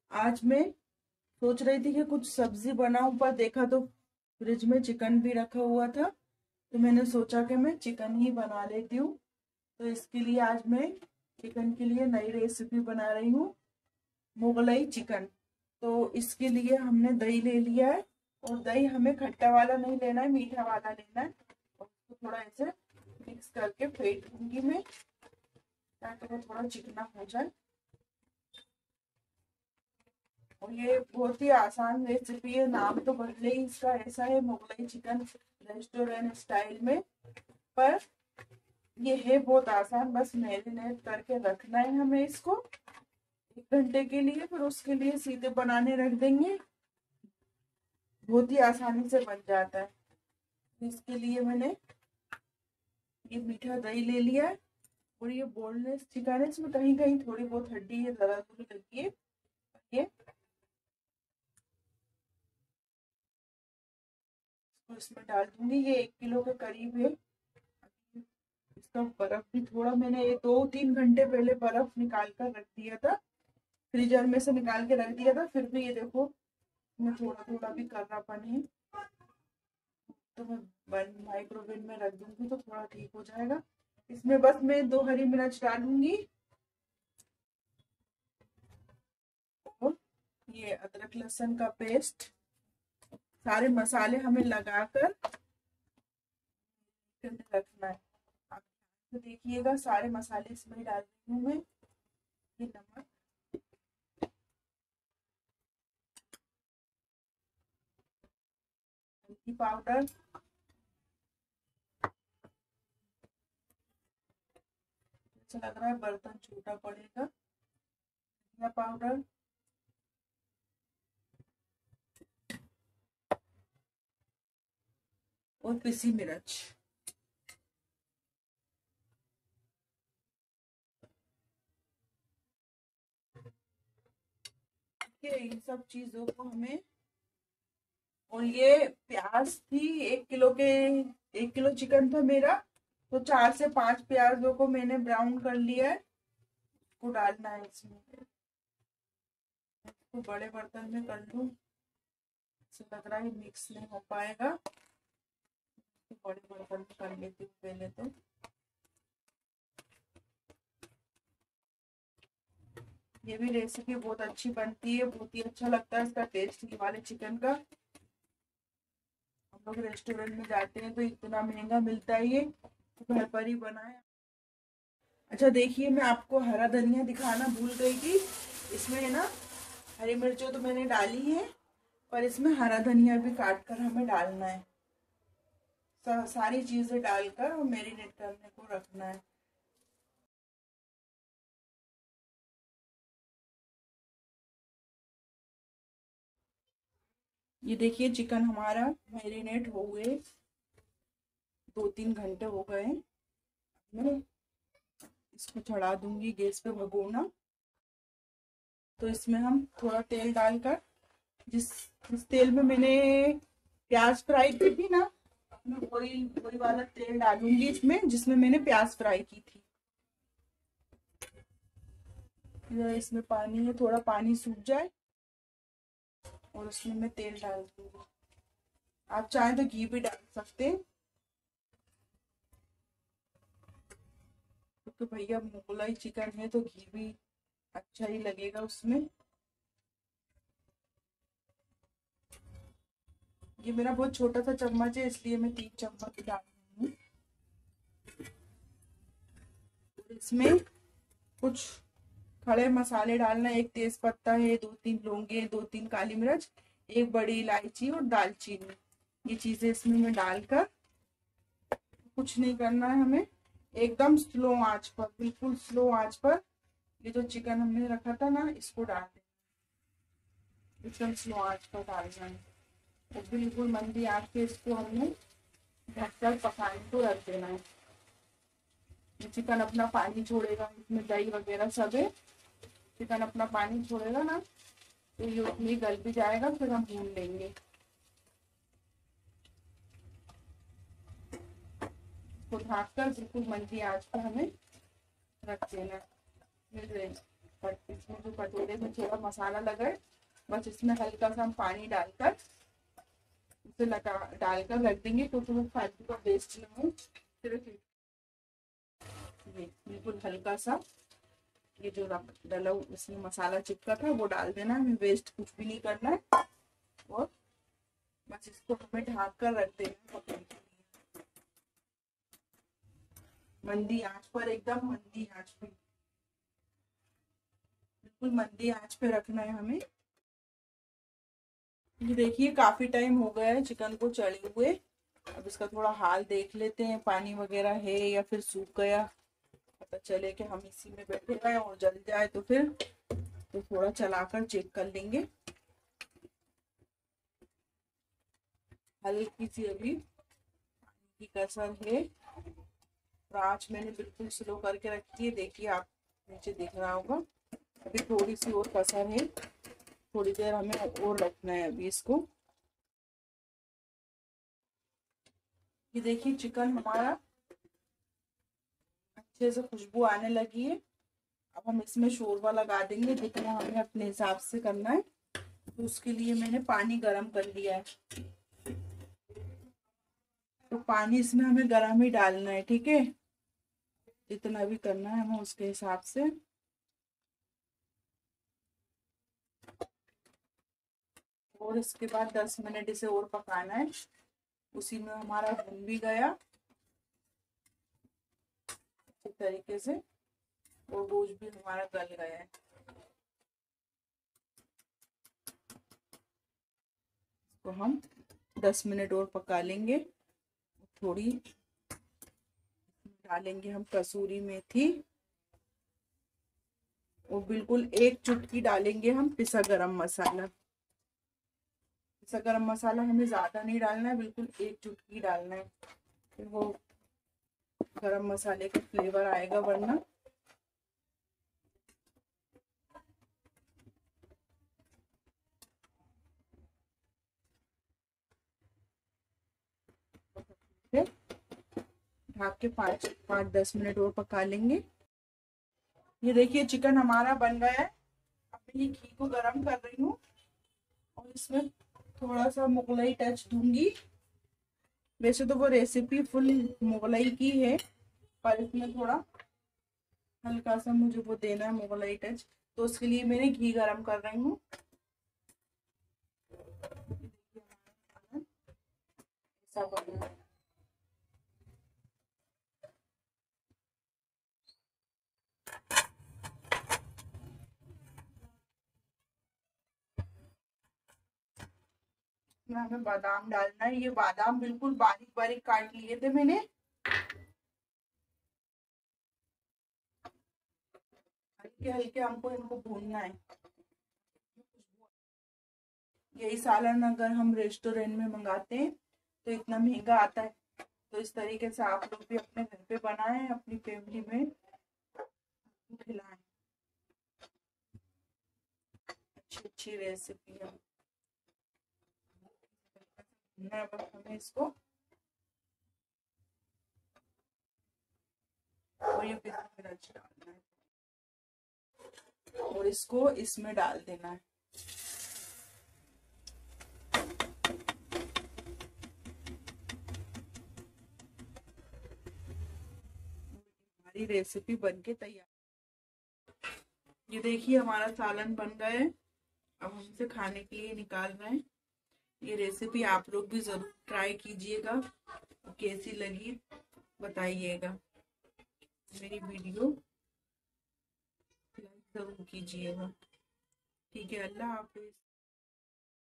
आज मैं सोच रही थी कि कुछ सब्जी बनाऊं, पर देखा तो फ्रिज में चिकन भी रखा हुआ था, तो मैंने सोचा कि मैं चिकन ही बना लेती हूँ। तो इसके लिए आज मैं चिकन के लिए नई रेसिपी बना रही हूँ, मुगलई चिकन। तो इसके लिए हमने दही ले लिया है, और दही हमें खट्टा वाला नहीं लेना है, मीठा वाला लेना है। और उसको थोड़ा ऐसे मिक्स करके फेंट दूंगी मैं, ताकि वो थोड़ा चिकना हो जाए। और ये बहुत ही आसान रेसिपी है, नाम तो भले ही इसका ऐसा है, मुगलई चिकन रेस्टोरेंट स्टाइल में। पर ये है बहुत आसान, बस मैरिनेट करके रखना है हमें इसको 1 घंटे के लिए, फिर उसके लिए सीधे बनाने रख देंगे। बहुत ही आसानी से बन जाता है। इसके लिए मैंने ये मीठा दही ले लिया है, और ये बोनलेस चिकन है, इसमें कहीं कहीं थोड़ी बहुत हड्डी है, जरा थोड़ी लगी है। ये इसमें डाल दूंगी, ये 1 किलो के करीब है। इसका बर्फ भी थोड़ा मैंने 2-3 घंटे पहले बर्फ निकाल कर रख दिया था, फ्रीजर में से निकाल के रख दिया था, फिर भी ये देखो मैं थोड़ा थोड़ा भी कर्रापन है। तो मैं माइक्रोवेव में रख दूंगी तो थोड़ा ठीक हो जाएगा। इसमें बस मैं 2 हरी मिर्च डालूंगी, और ये अदरक लहसुन का पेस्ट। सारे मसाले हमें लगाकर रखना है। आप तो देखिएगा, सारे मसाले इसमें ही डाल रही हूँ मैं। ये नमक, हल्दी पाउडर, अच्छा लग रहा है बर्तन छोटा पड़ेगा, धनिया पाउडर, और पिसी मिर्च। इन सब चीजों को हमें, और ये प्याज थी 1 किलो के, 1 किलो चिकन था मेरा, तो 4 से 5 प्याजों को मैंने ब्राउन कर लिया है, उसको डालना है इसमें। इसको बड़े बर्तन में कर लूं, ऐसा लग रहा है मिक्स नहीं हो पाएगा, तो बड़े बर्तन में कर लेती हूँ पहले तो। ये भी रेसिपी बहुत अच्छी बनती है, बहुत ही अच्छा लगता है इसका टेस्ट, ये वाले चिकन का। हम लोग रेस्टोरेंट में जाते हैं तो इतना महंगा मिलता है, ये तो घर पर ही बनाए। अच्छा देखिए, मैं आपको हरा धनिया दिखाना भूल गई थी। इसमें है ना, हरी मिर्चों तो मैंने डाली है, पर इसमें हरा धनिया भी काट कर हमें डालना है। सारी चीजें डालकर और मैरिनेट करने को रखना है। ये देखिए, चिकन हमारा मैरिनेट हो गए, 2-3 घंटे हो गए। मैं इसको चढ़ा दूंगी गैस पे भगोना। तो इसमें हम थोड़ा तेल डालकर, जिस जिस तेल में मैंने प्याज फ्राई की थी ना, मैं वही वही वाला तेल डालूंगी इसमें, जिसमें मैंने प्याज फ्राई की थी। इसमें पानी है, थोड़ा पानी सूख जाए और उसमें मैं तेल डाल दूंगी। आप चाहें तो घी भी डाल सकते हैं, तो भैया मुगलाई चिकन है तो घी भी अच्छा ही लगेगा उसमें। ये मेरा बहुत छोटा सा चम्मच है, इसलिए मैं 3 चम्मच डाल रही हूँ। इसमें कुछ खड़े मसाले डालना, एक तेज पत्ता है, 2-3 लौंगे, 2-3 काली मिर्च, एक बड़ी इलायची और दालचीनी। ये चीजें इसमें मैं डालकर, कुछ नहीं करना है हमें, एकदम स्लो आंच पर, बिल्कुल स्लो आंच पर ये जो चिकन हमने रखा था ना, इसको डाल देना, एकदम स्लो आंच पर डालना है। तो बिल्कुल मंदी आंच पे इसको हमने ढककर पकाने को रख देना है। ये चिकन अपना पानी छोड़ेगा, इसमें दही वगैरह सब है, चिकन अपना पानी छोड़ेगा ना, तो ये उतनी गल भी जाएगा, फिर हम भून लेंगे। इसको ढक कर बिल्कुल मंदी आंच पर हमें रख देना है। इसमें जो कटोरे में थोड़ा मसाला लगा है, बस इसमें हल्का सा हम पानी डालकर उसे डालकर रख देंगे, क्योंकि वो फालतू का वेस्ट ना हो। सिर्फ ये बिल्कुल हल्का सा, ये जो डला इसमें मसाला चिपका था वो डाल देना है, हमें वेस्ट कुछ भी नहीं करना है। और बस इसको हमें ढक कर रख देना है पकने के लिए, मंदी आंच पर, एकदम मंदी आंच पे, बिल्कुल मंदी आंच पे रखना है हमें। ये देखिए काफी टाइम हो गया है चिकन को चढ़े हुए। अब इसका थोड़ा हाल देख लेते हैं, पानी वगैरह है या फिर सूख गया, पता चले कि हम इसी में बैठे रहे और जल जाए तो फिर तो थोड़ा चलाकर चेक कर लेंगे। हल्की सी अभी पानी की कसर है, आंच मैंने बिल्कुल स्लो करके रखी है, देखिए आप नीचे दिख रहा होगा। अभी थोड़ी सी और कसर है, थोड़ी देर हमें और रखना है अभी इसको। ये देखिए चिकन हमारा अच्छे से खुशबू आने लगी है। अब हम इसमें शोरबा लगा देंगे, जितना हमें अपने हिसाब से करना है। तो उसके लिए मैंने पानी गरम कर लिया है, तो पानी इसमें हमें गरम ही डालना है, ठीक है, जितना भी करना है हमें उसके हिसाब से। और इसके बाद 10 मिनट इसे और पकाना है, उसी में हमारा भुन भी गया अच्छे तरीके से, और गोश्त भी हमारा गल गया है। तो हम 10 मिनट और पका लेंगे। थोड़ी डालेंगे हम कसूरी मेथी, और बिल्कुल एक चुटकी डालेंगे हम पिसा गरम मसाला। पिसा गरम मसाला हमें ज्यादा नहीं डालना है, बिल्कुल एक चुटकी डालना है, फिर वो गरम मसाले का फ्लेवर आएगा, वरना ढक के 5-10 मिनट और पका लेंगे। ये देखिए चिकन हमारा बन गया है। अब मैं ये घी को गरम कर रही हूँ और इसमें थोड़ा सा मुगलाई टच दूंगी। वैसे तो वो रेसिपी फुल मुगलाई की है, पर इसमें थोड़ा हल्का सा मुझे वो देना है मुगलाई टच, तो उसके लिए मैंने घी गरम कर रही हूँ। ऐसा बना है। इसमें हमें बादाम डालना है, ये बादाम बिल्कुल बारीक बारीक काट लिए थे मैंने। हल्के हल्के हमको इनको भूनना है। यही सालन अगर हम रेस्टोरेंट में मंगाते हैं तो इतना महंगा आता है, तो इस तरीके से आप लोग भी अपने घर पे बनाएं, अपनी फैमिली में खिलाएं। अच्छी अच्छी रेसिपी है। बस हमें इसको, और ये पिसा मिर्च डालना है और इसको इसमें डाल देना है। हमारी रेसिपी बनके तैयार। ये देखिए हमारा सालन बन गया है, अब हम इसे खाने के लिए निकाल रहे हैं। ये रेसिपी आप लोग भी जरूर ट्राई कीजिएगा, कैसी लगी बताइएगा। मेरी वीडियो लाइक जरूर कीजिएगा। ठीक है, अल्लाह हाफिज।